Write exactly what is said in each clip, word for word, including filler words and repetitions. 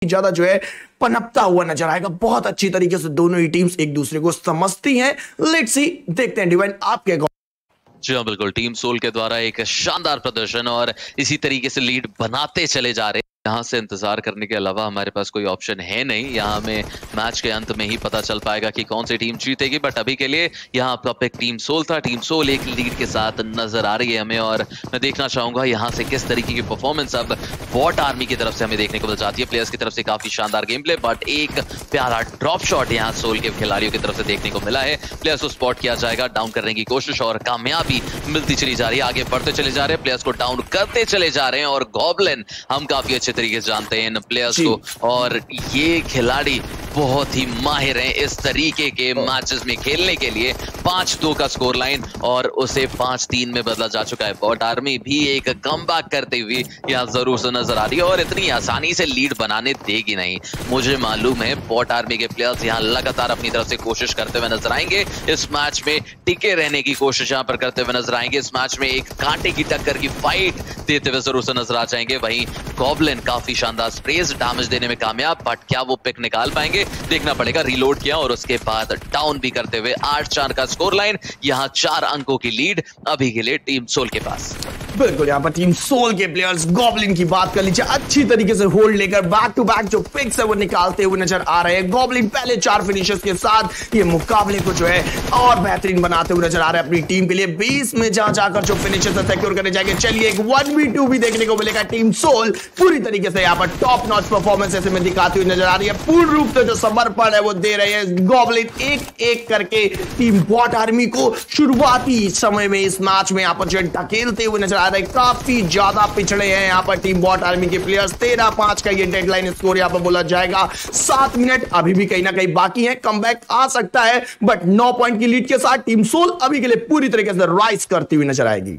ज्यादा जो है पनपता हुआ नजर आएगा। बहुत अच्छी तरीके से दोनों ही टीम्स एक दूसरे को समझती हैं। लेट्स सी, देखते हैं डिवाइन आपके। जी हाँ बिल्कुल, टीम सोल के द्वारा एक शानदार प्रदर्शन और इसी तरीके से लीड बनाते चले जा रहे हैं। यहाँ से इंतजार करने के अलावा हमारे पास कोई ऑप्शन है नहीं। यहाँ हमें मैच के अंत में ही पता चल पाएगा कि कौन सी टीम जीतेगी, बट अभी के लिए यहाँ आपका पिक टीम सोल था। टीम सोल एक लीड के साथ नजर आ रही है हमें, और मैं देखना चाहूंगा यहाँ से किस तरीके की परफॉर्मेंस अब बॉट आर्मी की तरफ से हमें देखने को मिल जाती है। प्लेयर्स की तरफ से काफी शानदार गेम प्ले, बट एक प्यारा ड्रॉप शॉट यहाँ सोल के खिलाड़ियों की तरफ से देखने को मिला है। प्लेयर्स को स्पॉट किया जाएगा, डाउन करने की कोशिश, और कामयाबी मिलती चली जा रही है। आगे बढ़ते चले जा रहे हैं, प्लेयर्स को डाउन करते चले जा रहे हैं, और गॉब्लिन हम काफी अच्छे तरीके से जानते हैं प्लेयर्स को, और ये खिलाड़ी बहुत ही माहिर हैं इस तरीके के मैचेस में खेलने के लिए। पांच दो का स्कोर लाइन और उसे पांच तीन में बदला जा चुका है। बॉट आर्मी भी एक कमबैक करते हुए यहाँ जरूर से नजर आ रही है, और इतनी आसानी से लीड बनाने देगी नहीं। मुझे मालूम है बॉट आर्मी के प्लेयर्स यहाँ लगातार अपनी तरफ से कोशिश करते हुए नजर आएंगे। इस मैच में टिके रहने की कोशिश यहाँ पर करते हुए नजर आएंगे। इस मैच में एक कांटे की टक्कर की फाइट देते हुए जरूर से नजर आ जाएंगे। वहीं गॉब्लिन काफी शानदार स्प्रेज डैमेज देने में कामयाब, बट क्या वो पिक निकाल पाएंगे देखना पड़ेगा। रीलोड किया और उसके बाद डाउन भी करते हुए आठ चार का स्कोर लाइन। यहाँ चार अंकों की लीड अभी के लिए टीम सोल के पास। बिल्कुल, यहाँ पर टीम सोल के प्लेयर्स गॉब्लिन की बात कर लीजिए, अच्छी तरीके से होल्ड लेकर बैक टू बैक जो पिक्स है वो निकालते हुए नजर आ रहे हैं। गॉब्लिन पहले चार फिनिशर्स के साथ ये मुकाबले को जो है और बेहतरीन बनाते हुए नजर आ रहे हैं अपनी टीम के लिए। बीस में जहां जाकर जो फिनिशर्स सिक्योर करने जाएंगे। चलिए एक वन वी टू भी देखने को मिलेगा। टीम सोल पूरी तरीके से यहाँ पर टॉप नॉच परफॉर्मेंस ऐसे में दिखाती हुई नजर आ रही है। पूर्ण रूप से जो समर्पण है वो दे रहे हैं गॉब्लिन, एक एक करके टीम बॉट आर्मी को शुरुआती समय में इस मैच में यहाँ पर जो ढकेलते हुए नजर आ रहे हैं। काफी ज्यादा पिछड़े हैं यहाँ पर टीम बॉट आर्मी के प्लेयर्स। तेरह पांच का ये डेडलाइन स्कोर यहाँ पर बोला जाएगा। सात मिनट अभी भी कहीं ना कहीं बाकी है, कमबैक आ सकता है, बट नौ पॉइंट की लीड के साथ टीम सोल अभी के लिए पूरी तरीके से राइज करती हुई नजर आएगी।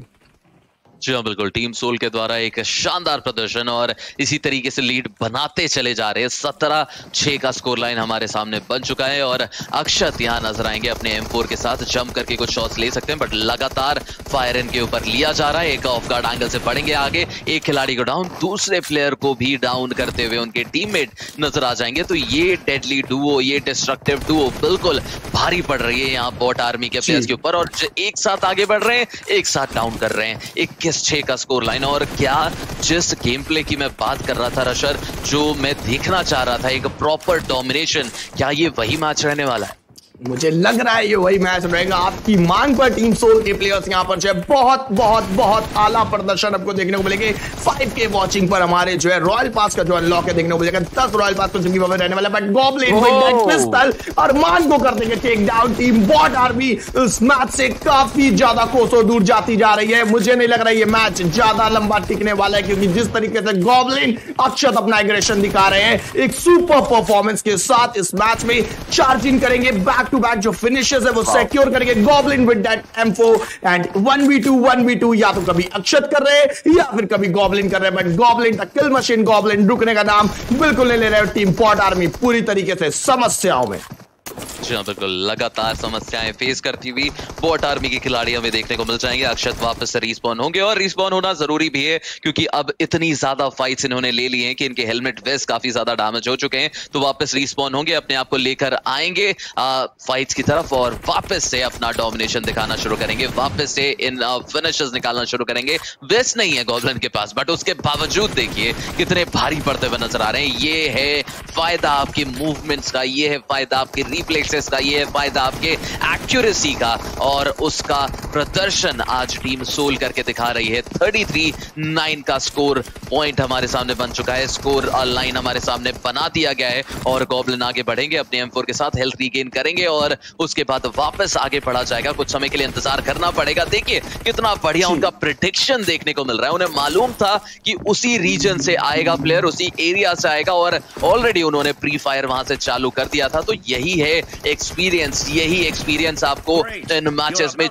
जी हाँ बिल्कुल, टीम सोल के द्वारा एक शानदार प्रदर्शन और इसी तरीके से लीड बनाते चले जा रहे हैं। सत्रह छह का स्कोर लाइन हमारे सामने बन चुका है, और अक्षत यहाँ नजर आएंगे अपने एम फोर के साथ। जंप करके कुछ शॉट्स ले सकते हैं, बट लगातार फायर इनके ऊपर लिया जा रहा है। एक ऑफ गार्ड एंगल से पड़ेंगे आगे, एक खिलाड़ी को डाउन, दूसरे प्लेयर को भी डाउन करते हुए उनके टीममेट नजर आ जाएंगे। तो ये डेडली डुओ, ये डिस्ट्रक्टिव डुओ बिल्कुल भारी पड़ रही है यहाँ बॉट आर्मी के प्लेयर्स के ऊपर, और एक साथ आगे बढ़ रहे हैं, एक साथ डाउन कर रहे हैं। इक्कीस छह का स्कोर लाइन। और क्या जिस गेम प्ले की मैं बात कर रहा था रशर, जो मैं देखना चाह रहा था, एक प्रॉपर डोमिनेशन, क्या ये वही मैच रहने वाला है? मुझे लग रहा है ये वही मैच रहेगा। आपकी मांग पर टीम सोल के प्लेयर्स यहाँ पर जो है बहुत बहुत बहुत आला प्रदर्शन आपको देखने को मिलेंगे। फाइव के वॉचिंग पर हमारे जो है रॉयल पास का जो अनलॉक है देखने को मिलेगा। दस रॉयल पास को जिंदगी रहने वाला, बट गॉब्लिन विद पिस्टल और मान को कर देंगे take down. Team bot army इस मैच से काफी ज्यादा कोसों दूर जाती जा रही है। मुझे नहीं लग रहा है ये मैच ज्यादा लंबा टिकने वाला है, क्योंकि जिस तरीके से गॉब्लिन अक्षत अपना एग्रेशन दिखा रहे हैं एक सुपर परफॉर्मेंस के साथ इस मैच में चार्जिंग करेंगे। बैक टू बैक जो फिनिशेस है वो सिक्योर करेंगे goblin with that M four, and one v two one v two या तो कभी अक्षत कर रहे हैं या फिर कभी गॉब्लिन कर रहे हैं, but goblin the kill machine goblin रुकने का नाम बिल्कुल नहीं ले रहे। टीम बॉट आर्मी पूरी तरीके से समस्याओं में। जी हाँ बिल्कुल, लगातार समस्याएं फेस करती हुई बॉट आर्मी के खिलाड़ी हमें देखने को मिल जाएंगे। अक्षत वापस से रिस्पॉन होंगे, और रिस्पॉन होना जरूरी भी है, क्योंकि अब इतनी ज्यादा फाइट्स इन्होंने ले ली हैं कि इनके हेलमेट वेस्ट काफी ज्यादा डैमेज हो चुके हैं। तो वापस रिस्पॉन होंगे, अपने आप को लेकर आएंगे फाइट्स की तरफ, और वापस से अपना डोमिनेशन दिखाना शुरू करेंगे। वापस से इन फिनिशर्स निकालना शुरू करेंगे। वेस्ट नहीं है गॉब्लिन के पास, बट उसके बावजूद देखिए कितने भारी पड़ते हुए नजर आ रहे हैं। ये है फायदा आपके मूवमेंट्स का, ये है फायदा आपके रिफ्लेक्सेस का, ये है फायदा आपके एक्यूरेसी का, और उसका प्रदर्शन आज टीम सोल करके दिखा रही है। तैंतीस नौ का स्कोर पॉइंट हमारे सामने बन चुका है। स्कोर लाइन हमारे सामने बना दिया गया है, और गॉब्लिन आगे बढ़ेंगे अपने एम फोर के साथ, हेल्थ रीगेन करेंगे, और उसके बाद वापस आगे बढ़ा जाएगा। कुछ समय के लिए इंतजार करना पड़ेगा। देखिए कितना बढ़िया उनका प्रेडिक्शन देखने को मिल रहा है। उन्हें मालूम था कि उसी रीजन से आएगा प्लेयर, उसी एरिया से आएगा, और ऑलरेडी उन्होंने प्री फायर वहां से चालू कर दिया था। तो यही है एक्सपीरियंस, यही एक्सपीरियंस आपको इन मैचेस में जीतने में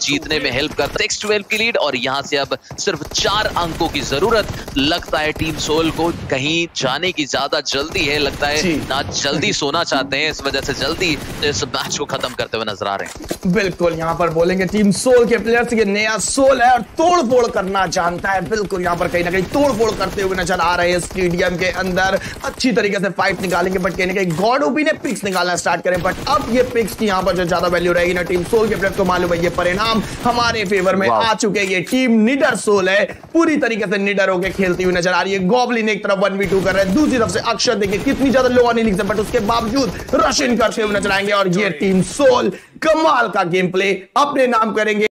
में हेल्प करता है। सिक्स ट्वेल्व की लीड और यहाँ से अब सिर्फ चार अंकों की जरूरत। लगता है टीम सोल को कहीं जाने की ज्यादा जल्दी है, लगता है ना जल्दी सोना चाहते हैं, इस वजह से जल्दी इस मैच को खत्म करते हुए नजर आ रहे हैं। बिल्कुल यहाँ पर बोलेंगे टीम सोल के प्लेयर्स, ये नया सोल है और तोड़ फोड़ करना जानता है। बिल्कुल यहाँ पर कहीं ना कहीं तोड़ फोड़ करते हुए नजर आ रहे हैं स्टेडियम के अंदर। अच्छी तरीके से फाइट निकालेंगे, बट कहीं ना कहीं गॉड ओपी ने पिक्स निकालना स्टार्ट करें, बट अब ये पिक्स की यहाँ पर जो ज्यादा वैल्यू रहेगी ना टीम सोल के प्लेयर्स को मालूम है, ये परिणाम हमारे फेवर में आ चुके हैं। ये टीम निडर सोल है, पूरी तरीके से निडर होकर खेलती हुई नजर आ रही है। गॉब्लिन एक तरफ वन वी टू कर रहे हैं, दूसरी तरफ से अक्षर देखिए कितनी ज्यादा लो अर्निंग से, बट उसके बावजूद रश इन करते हुए नजर आएंगे और ये टीम सोल कमाल का गेम प्ले अपने नाम करेंगे।